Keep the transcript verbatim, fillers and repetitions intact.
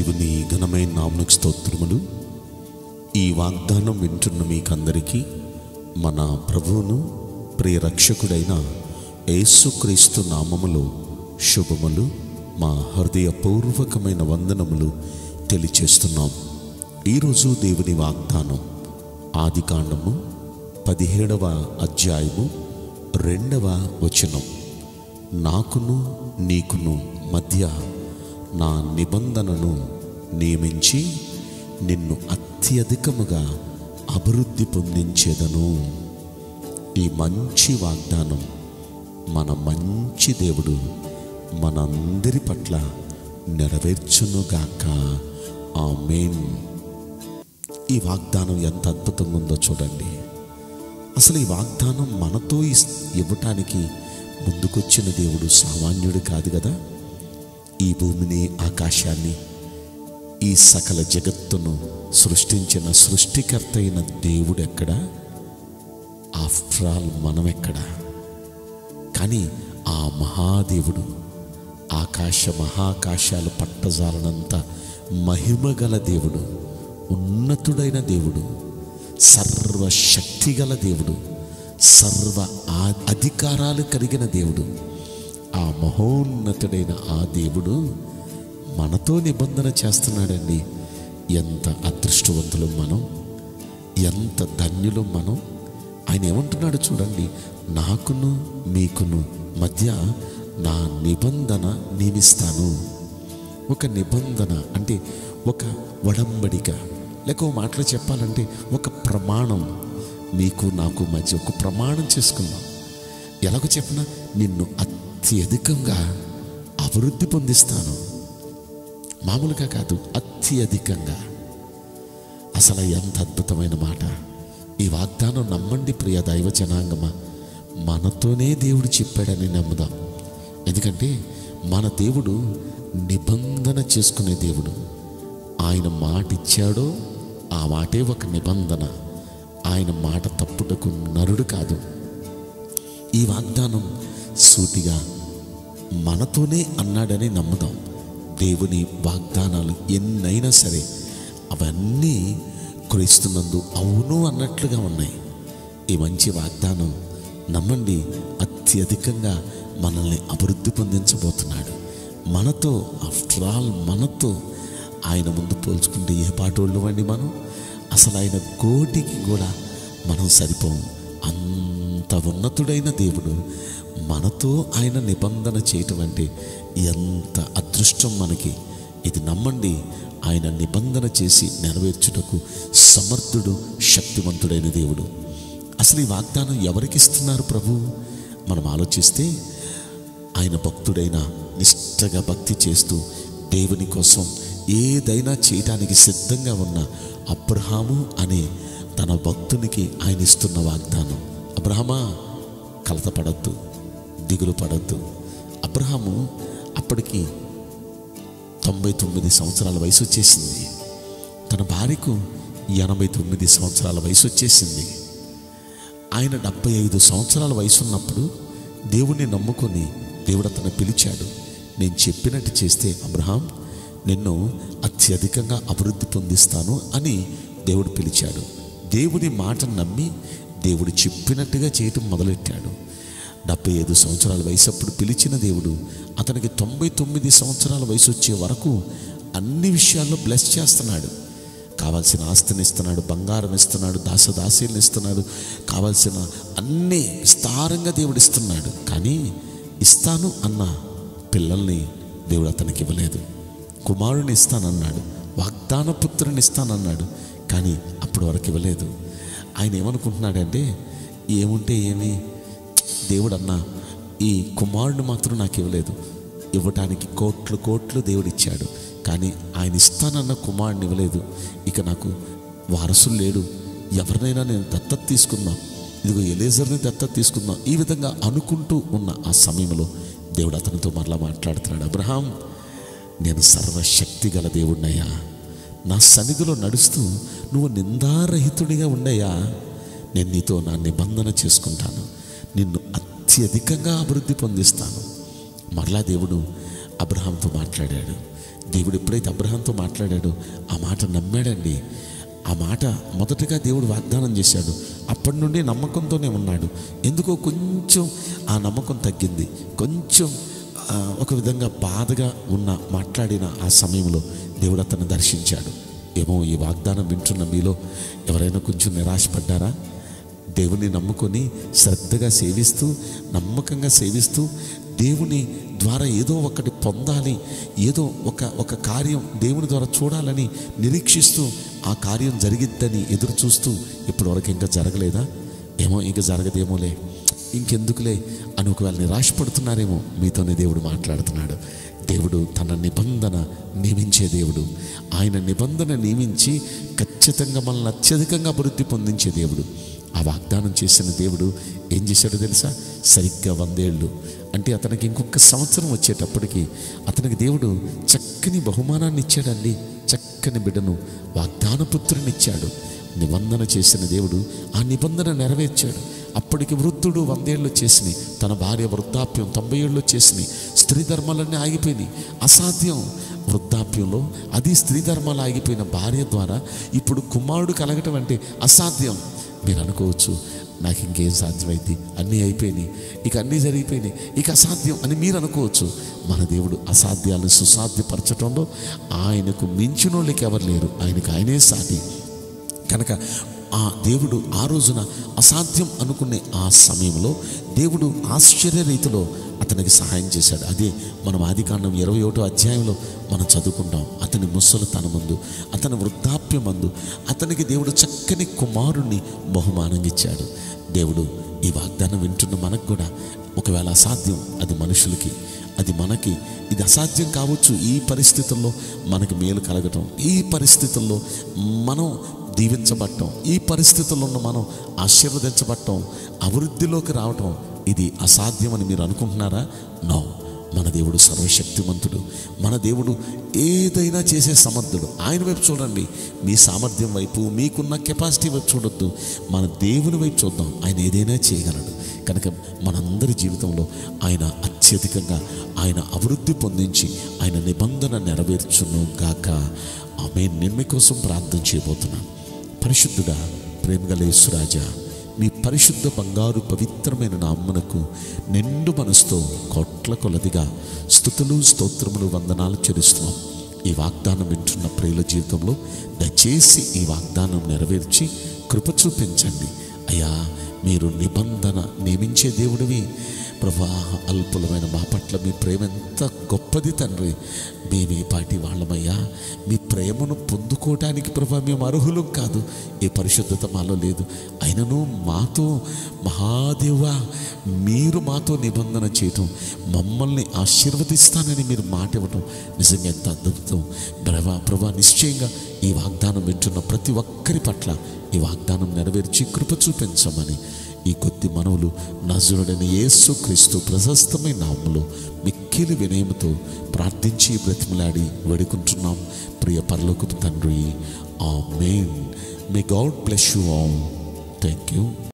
దేవుని ఘనమైన నామమునకు స్తోత్రములు. ఈ వాగ్దానం వింటున్న మీకందరికీ మన ప్రభువును ప్రియ రక్షకుడైన యేసుక్రీస్తు నామములో శుభములు, మా హృదయపూర్వకమైన వందనములు తెలియచేస్తున్నాం. ఈరోజు దేవుని వాగ్దానం ఆదికాండము పదిహేడవ అధ్యాయము రెండవ వచనం. నాకును నీకును మధ్య నా నిబంధనను నియమించి నిన్ను అత్యధికముగా అభివృద్ధి పొందించేదను. ఈ మంచి వాగ్దానం మన మంచి దేవుడు మనందరి పట్ల నెరవేర్చునుగాక. ఆమేన్. ఈ వాగ్దానం ఎంత అద్భుతంగా ఉందో చూడండి. అసలు ఈ వాగ్దానం మనతో ఇవ్వటానికి ముందుకొచ్చిన దేవుడు సామాన్యుడు కాదు కదా. ఈ భూమిని, ఆకాశాన్ని, ఈ సకల జగత్తును సృష్టించిన సృష్టికర్త అయిన దేవుడు ఎక్కడా? ఆఫ్టర్ ఆల్ మనం ఎక్కడా? కానీ ఆ మహాదేవుడు ఆకాశ మహాకాశాలు పట్టజాలనంత మహిమగల దేవుడు, ఉన్నతుడైన దేవుడు, సర్వశక్తిగల దేవుడు, సర్వ అధికారాలు కలిగిన దేవుడు, ఆ మహోన్నతుడైన ఆ దేవుడు మనతో నిబంధన చేస్తున్నాడండి. ఎంత అదృష్టవంతులు మనం, ఎంత ధన్యులు మనం. ఆయన ఏమంటున్నాడు చూడండి, నాకును మీకును మధ్య నా నిబంధన నియమిస్తాను. ఒక నిబంధన అంటే ఒక ఒడంబడిక, లేక ఒక మాటలో చెప్పాలంటే ఒక ప్రమాణం. మీకు నాకు మధ్య ఒక ప్రమాణం చేసుకుందాం. ఎలాగో చెప్పినా నిన్ను అత్యధికంగా అభివృద్ధి పొందిస్తాను. మామూలుగా కాదు, అత్యధికంగా. అసలు ఎంత అద్భుతమైన మాట. ఈ వాగ్దానం నమ్మండి ప్రియ దైవ జనాంగమా. మనతోనే దేవుడు చెప్పాడని నమ్ముదాం. ఎందుకంటే మన దేవుడు నిబంధన చేసుకునే దేవుడు. ఆయన మాట ఇచ్చాడో ఆ మాటే ఒక నిబంధన. ఆయన మాట తప్పుటకు నరుడు కాదు. ఈ వాగ్దానం సూటిగా మనతోనే అన్నాడని నమ్ముదాం. దేవుని వాగ్దానాలు ఎన్నైనా సరే అవన్నీ క్రీస్తునందు అవును అన్నట్లుగా ఉన్నాయి. ఈ మంచి వాగ్దానం నమ్మండి, అత్యధికంగా మనల్ని అభివృద్ధి పొందించబోతున్నాడు. మనతో, ఆఫ్టర్ ఆల్ మనతో ఆయన ముందు పోల్చుకుంటే ఏ పాటోళ్ళు అండి మనం. అసలు ఆయన కోటికి కూడా మనం సరిపోము. అంత ఉన్నతుడైన దేవుడు మనతో ఆయన నిబంధన చేయటం అంటే ఎంత అదృష్టం మనకి. ఇది నమ్మండి, ఆయన నిబంధన చేసి నెరవేర్చుటకు సమర్థుడు, శక్తివంతుడైన దేవుడు. అసలు ఈ వాగ్దానం ఎవరికి ఇస్తున్నారు ప్రభు? మనం ఆలోచిస్తే ఆయన భక్తుడైన, నిష్ఠగా భక్తి చేస్తూ దేవుని కోసం ఏదైనా చేయడానికి సిద్ధంగా ఉన్న అబ్రహాము అనే తన భక్తునికి ఆయన ఇస్తున్న వాగ్దానం. అబ్రహామా, కలతపడద్దు, దిగులు పడద్దు. అబ్రహాము అప్పటికి తొంభై తొమ్మిది సంవత్సరాల వయసు వచ్చేసింది. తన భార్యకు ఎనభై తొమ్మిది సంవత్సరాల వయసు వచ్చేసింది. ఆయన డెబ్బై ఐదు సంవత్సరాల వయసు ఉన్నప్పుడు దేవుణ్ణి నమ్ముకొని దేవుడు అతను పిలిచాడు. నేను చెప్పినట్టు చేస్తే అబ్రహాం, నిన్ను అత్యధికంగా అభివృద్ధి పొందిస్తాను అని దేవుడు పిలిచాడు. దేవుని మాటను నమ్మి దేవుడు చెప్పినట్టుగా చేయటం మొదలెట్టాడు. డెబ్బై ఐదు సంవత్సరాల వయసు అప్పుడు పిలిచిన దేవుడు అతనికి తొంభై తొమ్మిది సంవత్సరాల వయసు వచ్చే వరకు అన్ని విషయాల్లో బ్లెస్ చేస్తున్నాడు. కావాల్సిన ఆస్తిని ఇస్తున్నాడు, బంగారం ఇస్తున్నాడు, దాసదాసీలను ఇస్తున్నాడు, కావాల్సిన అన్నీ విస్తారంగా దేవుడు ఇస్తున్నాడు. కానీ ఇస్తాను అన్న పిల్లల్ని దేవుడు అతనికి ఇవ్వలేదు. కుమారుని ఇస్తానన్నాడు, వాగ్దాన పుత్రుని ఇస్తానన్నాడు, కానీ అప్పటి వరకు ఇవ్వలేదు. ఆయన ఏమనుకుంటున్నాడంటే, ఏముంటే ఏమి, దేవుడు అన్నా ఈ కుమారుని మాత్రం నాకు ఇవ్వలేదు. ఇవ్వటానికి కోట్లు కోట్లు దేవుడు ఇచ్చాడు, కానీ ఆయన ఇస్తానన్న కుమారుని ఇవ్వలేదు. ఇక నాకు వారసులు లేడు, ఎవరినైనా నేను దత్తత తీసుకుందాం, ఇదిగో ఎలేజర్ని దత్తత తీసుకుందాం, ఈ విధంగా అనుకుంటూ ఉన్న ఆ సమయంలో దేవుడు అతనితో మరలా మాట్లాడుతున్నాడు. అబ్రహాం, నేను సర్వశక్తి గల దేవుడినయ్యా, నా సన్నిధిలో నడుస్తూ నువ్వు నిందారహితుడిగా ఉండయ్యా. నేను నీతో నా నిబంధన చేసుకుంటాను, నిన్ను అత్యధికంగా అభివృద్ధి పొందిస్తాను. మరలా దేవుడు అబ్రహాంతో మాట్లాడాడు. దేవుడు ఎప్పుడైతే అబ్రహాంతో మాట్లాడాడో ఆ మాట నమ్మాడండి. ఆ మాట మొదటగా దేవుడు వాగ్దానం చేశాడు. అప్పటి నుండి నమ్మకంతోనే ఉన్నాడు. ఎందుకో కొంచెం ఆ నమ్మకం తగ్గింది. కొంచెం ఒక విధంగా బాధగా ఉన్న మాట్లాడిన ఆ సమయంలో దేవుడు అతన్ని దర్శించాడు. ఏమో ఈ వాగ్దానం వింటున్న మీలో ఎవరైనా కొంచెం నిరాశపడ్డారా? దేవుని నమ్ముకొని శ్రద్ధగా సేవిస్తూ నమ్మకంగా సేవిస్తూ దేవుని ద్వారా ఏదో ఒకటి పొందాలి, ఏదో ఒక ఒక కార్యం దేవుని ద్వారా చూడాలని నిరీక్షిస్తూ ఆ కార్యం జరిగిద్దని ఎదురు చూస్తూ ఇప్పటివరకు ఇంకా జరగలేదా? ఏమో ఇంకా జరగదేమోలే, ఇంకెందుకులే అని ఒకవేళ నిరాశపడుతున్నారేమో. మీతోనే దేవుడు మాట్లాడుతున్నాడు. దేవుడు తన నిబంధన నియమించే దేవుడు. ఆయన నిబంధన నియమించి ఖచ్చితంగా మనల్ని అత్యధికంగా అభివృద్ధి పొందించే దేవుడు. ఆ వాగ్దానం చేసిన దేవుడు ఏం చేశాడో తెలుసా? సరిగ్గా వందేళ్ళు అంటే అతనికి ఇంకొక సంవత్సరం వచ్చేటప్పటికి అతనికి దేవుడు చక్కని బహుమానాన్ని ఇచ్చాడండి. చక్కని బిడ్డను, వాగ్దాన పుత్రుని ఇచ్చాడు. నిబంధన చేసిన దేవుడు ఆ నిబంధన నెరవేర్చాడు. అప్పటికి వృద్ధుడు వందేళ్ళు వచ్చేసినాయి. తన భార్య వృద్ధాప్యం తొంభై ఏళ్ళు వచ్చేసినాయి. స్త్రీ ధర్మాలన్నీ ఆగిపోయినాయి. అసాధ్యం. వృద్ధాప్యంలో అది స్త్రీ ధర్మాలు ఆగిపోయిన భార్య ద్వారా ఇప్పుడు కుమారుడు కలగటం అంటే అసాధ్యం. మీరు అనుకోవచ్చు, నాకు ఇంకేం సాధ్యమైంది, అన్నీ అయిపోయినాయి, ఇక అన్నీ జరిగిపోయినాయి, ఇక అసాధ్యం అని మీరు అనుకోవచ్చు. మన దేవుడు అసాధ్యాలను సుసాధ్యపరచడంలో ఆయనకు మించిన వాళ్ళకి ఎవరు లేరు. ఆయనకు ఆయనే సాటి. కనుక ఆ దేవుడు ఆ రోజున అసాధ్యం అనుకునే ఆ సమయంలో దేవుడు ఆశ్చర్య రీతిలో అతనికి సహాయం చేశాడు. అదే మనం ఆదికాండం ఇరవై ఒకటో అధ్యాయంలో మనం చదువుకుంటాం. అతని ముసలితనమందు, అతని వృద్ధాప్యమందు అతనికి దేవుడు చక్కని కుమారుణ్ణి బహుమానంగా ఇచ్చాడు. దేవుడు ఈ వాగ్దానం వింటున్న మనకు కూడా ఒకవేళ అసాధ్యం, అది మనుషులకి, అది మనకి ఇది అసాధ్యం కావచ్చు. ఈ పరిస్థితుల్లో మనకి మేలు కలగటం, ఈ పరిస్థితుల్లో మనం దీవించబడటం, ఈ పరిస్థితుల్లో ఉన్న మనం ఆశీర్వదించబడటం, అభివృద్ధిలోకి రావటం ఇది అసాధ్యమని మీరు అనుకుంటున్నారా? నో. మన దేవుడు సర్వశక్తిమంతుడు. మన దేవుడు ఏదైనా చేసే సమర్థుడు. ఆయన వైపు చూడండి. మీ సామర్థ్యం వైపు, మీకున్న కెపాసిటీ వైపు చూడొద్దు. మన దేవుని వైపు చూద్దాం. ఆయన ఏదైనా చేయగలడు. కనుక మనందరి జీవితంలో ఆయన అత్యధికంగా ఆయన అభివృద్ధి పొందించి ఆయన నిబంధన నెరవేర్చును గాక. ఆమేన్. నేను మీకోసం ప్రార్థన చేయబోతున్నాను. పరిశుద్ధుడా, ప్రేమగల యేసురాజా, మీ పరిశుద్ధ బంగారు పవిత్రమైన నామమునకు నిండు మనసుతో కోట్ల కొలదిగా స్తుతులు, స్తోత్రములు, వందనాలు చెల్లిస్తున్నాం. ఈ వాగ్దానం వింటున్న ప్రియుల జీవితంలో దయచేసి ఈ వాగ్దానం నెరవేర్చి కృప చూపించండి అయ్యా. మీరు నిబంధన నియమించే దేవుడివి ప్రభా. అల్పులమైన మా పట్ల మీ ప్రేమ ఎంత గొప్పది తండ్రి. మేమే పాటి వాళ్ళమయ్యా. మీ ప్రేమను పొందుకోవటానికి ప్రభా మేము అర్హులం కాదు. ఏ పరిశుద్ధత మాలో లేదు. అయినను మాతో మహాదేవా మీరు మాతో నిబంధన చేయటం, మమ్మల్ని ఆశీర్వదిస్తానని మీరు మాట ఇవ్వటం నిజంగా ఎంత అద్భుతం ప్రభా. ప్రభా నిశ్చయంగా ఈ వాగ్దానం వింటున్న ప్రతి ఒక్కరి పట్ల ఈ వాగ్దానం నెరవేర్చి కృప చూపించమని ఈ కొద్ది మనవులు నజరుడైన యేసుక్రీస్తు ప్రశస్తమైన నామములో మిక్కిలి వినయముతో ప్రార్థించి బ్రతిమలాడి వేడుకుంటున్నాం ప్రియ పరలోకపు తండ్రి. Amen. May God bless you all. Thank you.